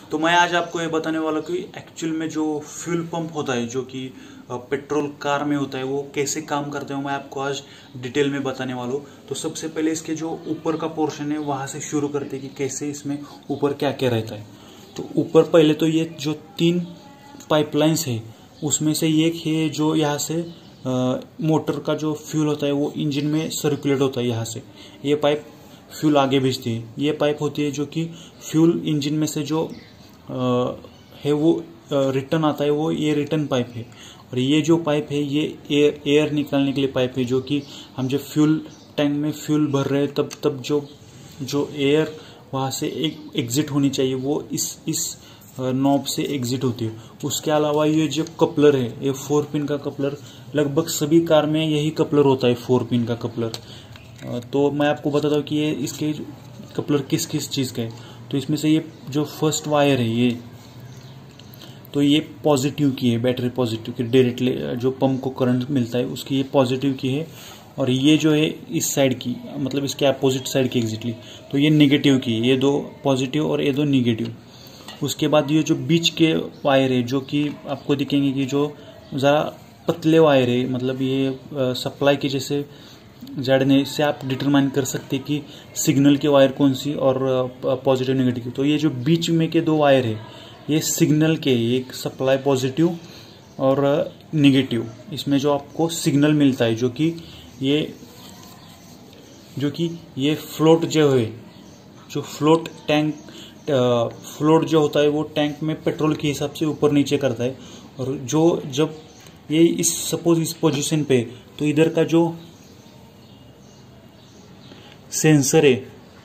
तो मैं आज आपको ये बताने वाला कि एक्चुअल में जो फ्यूल पंप होता है जो कि पेट्रोल कार में होता है वो कैसे काम करते हैं, मैं आपको आज डिटेल में बताने वाला हूँ। तो सबसे पहले इसके जो ऊपर का पोर्शन है वहाँ से शुरू करते हैं कि कैसे इसमें ऊपर क्या क्या रहता है। तो ऊपर पहले तो ये जो 3 पाइपलाइंस है उसमें से एक है जो यहाँ से मोटर का जो फ्यूल होता है वो इंजन में सर्कुलेट होता है। यहाँ से ये पाइप फ्यूल आगे भेजती है। ये पाइप होती है जो कि फ्यूल इंजन में से जो है वो रिटर्न आता है, वो ये रिटर्न पाइप है। और ये जो पाइप है ये एयर निकालने के लिए पाइप है, जो कि हम जब फ्यूल टैंक में फ्यूल भर रहे हैं तब जो एयर वहाँ से एग्जिट होनी चाहिए वो इस नॉब से एग्जिट होती है। उसके अलावा ये जो कपलर है, ये 4 पिन का कपलर, लगभग सभी कार में यही कपलर होता है, 4 पिन का कपलर। तो मैं आपको बताता हूँ कि ये इसके कपलर किस किस चीज़ का है। तो इसमें से ये जो फर्स्ट वायर है ये पॉजिटिव की है, बैटरी पॉजिटिव की, डायरेक्टली जो पंप को करंट मिलता है उसकी ये पॉजिटिव की है। और ये जो है इस साइड की, मतलब इसके अपोजिट साइड की एग्जैक्टली, तो ये नेगेटिव की है। ये 2 पॉजिटिव और ये 2 नेगेटिव। उसके बाद ये जो बीच के वायर है जो कि आपको दिखेंगे कि जो ज़रा पतले वायर है, मतलब ये सप्लाई के जैसे जड़ने से आप डिटरमाइन कर सकते हैं कि सिग्नल के वायर कौन सी और पॉजिटिव नेगेटिव। तो ये जो बीच में के 2 वायर है ये सिग्नल के, एक सप्लाई पॉजिटिव और नेगेटिव, इसमें जो आपको सिग्नल मिलता है जो कि ये फ्लोट जो है, जो फ्लोट टैंक फ्लोट जो होता है वो टैंक में पेट्रोल के हिसाब से ऊपर नीचे करता है। और जो जब ये सपोज इस पोजीशन पे, तो इधर का जो सेंसर है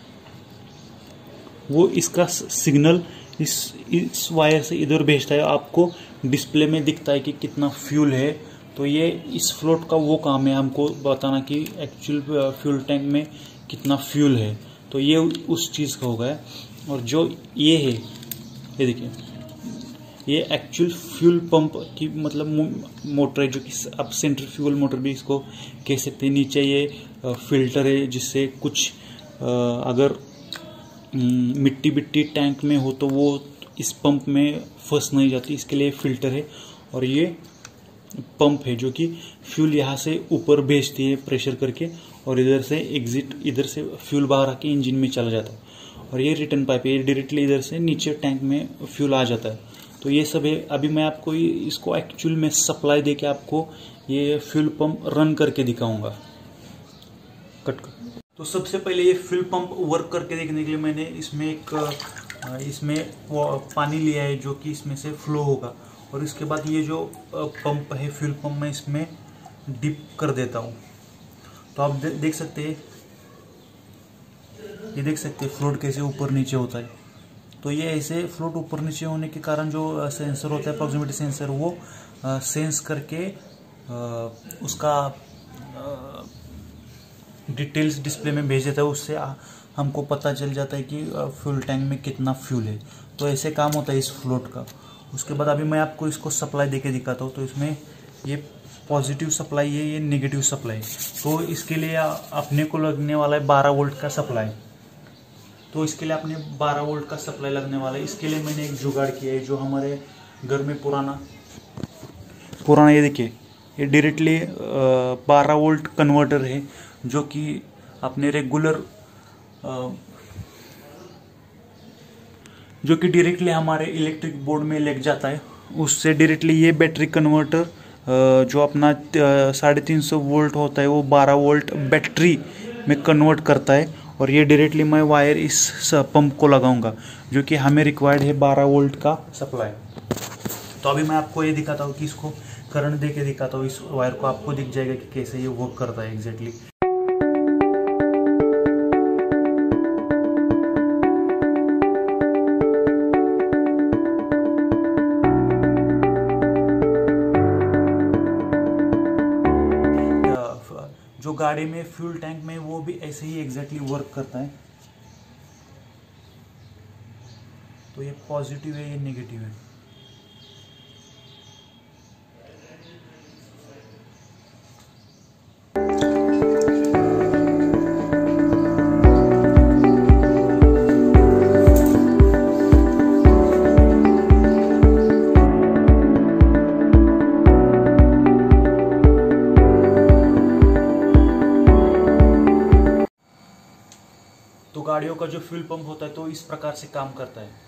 वो इसका सिग्नल इस वायर से इधर भेजता है। आपको डिस्प्ले में दिखता है कि कितना फ्यूल है। तो ये इस फ्लोट का वो काम है, हमको बताना कि एक्चुअल फ्यूल टैंक में कितना फ्यूल है। तो ये उस चीज़ का होगा। और जो ये है, ये देखिए, ये एक्चुअल फ्यूल पंप की मतलब मोटर है, जो कि आप सेंट्रीफ्यूगल मोटर भी इसको कह सकते हैं। नीचे ये फिल्टर है जिससे कुछ अगर मिट्टी टैंक में हो तो वो इस पंप में फंस नहीं जाती, इसके लिए फिल्टर है। और ये पंप है जो कि फ्यूल यहाँ से ऊपर भेजती है प्रेशर करके, और इधर से एग्जिट, इधर से फ्यूल बाहर आके इंजन में चला जाता है। और ये रिटर्न पाइप है, ये डायरेक्टली इधर से नीचे टैंक में फ्यूल आ जाता है। तो ये सब है। अभी मैं आपको इसको एक्चुअल में सप्लाई दे के आपको ये फ्यूल पंप रन करके दिखाऊंगा। कट कर। तो सबसे पहले ये फ्यूल पंप वर्क करके देखने के लिए मैंने इसमें वो पानी लिया है जो कि इसमें से फ्लो होगा। और इसके बाद ये जो पंप है, फ्यूल पंप, मैं इसमें डिप कर देता हूँ। तो आप देख सकते हैं, ये देख सकते हैं फ्लोट कैसे ऊपर नीचे होता है। तो ये ऐसे फ्लोट ऊपर नीचे होने के कारण जो सेंसर होता है, प्रॉक्सिमिटी सेंसर, वो सेंस करके उसका डिटेल्स डिस्प्ले में भेज देता है। उससे हमको पता चल जाता है कि फ्यूल टैंक में कितना फ्यूल है। तो ऐसे काम होता है इस फ्लोट का। उसके बाद अभी मैं आपको इसको सप्लाई देके दिखाता हूँ। तो इसमें ये पॉजिटिव सप्लाई है, ये नेगेटिव सप्लाई। तो इसके लिए अपने को लगने वाला है 12 वोल्ट का सप्लाई। तो इसके लिए अपने 12 वोल्ट का सप्लाई लगने वाला है। इसके लिए मैंने एक जुगाड़ किया है जो हमारे घर में पुराना ये देखिए, ये डायरेक्टली 12 वोल्ट कन्वर्टर है जो कि अपने रेगुलर जो कि डायरेक्टली हमारे इलेक्ट्रिक बोर्ड में लग जाता है। उससे डायरेक्टली ये बैटरी कन्वर्टर जो अपना 350 वोल्ट होता है वो 12 वोल्ट बैटरी में कन्वर्ट करता है। और ये डायरेक्टली मैं वायर इस पंप को लगाऊंगा जो कि हमें रिक्वायर्ड है 12 वोल्ट का सप्लाई। तो अभी मैं आपको ये दिखाता हूँ कि इसको करंट दे के दिखाता हूँ इस वायर को। आपको दिख जाएगा कि कैसे ये वर्क करता है एग्जैक्टली। जो गाड़ी में फ्यूल टैंक में वो भी ऐसे ही एग्जैक्टली वर्क करता है। तो ये पॉजिटिव है, ये नेगेटिव है। तो गाड़ियों का जो फ्यूल पंप होता है तो इस प्रकार से काम करता है।